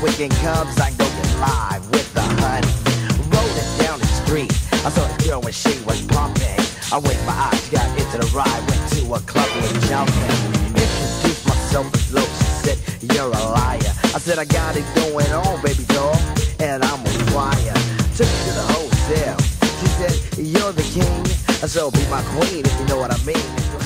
weekend comes, I go get live with the honey. Rolling down the street, I saw the girl when she was pumping. I winked my eyes, got into the ride, went to a club with jumping. Introduced myself as low, she said, you're a liar. I said, I got it going on, baby doll, and I'm on fire. Took her to the hotel, she said, you're the king, so be my queen if you know what I mean.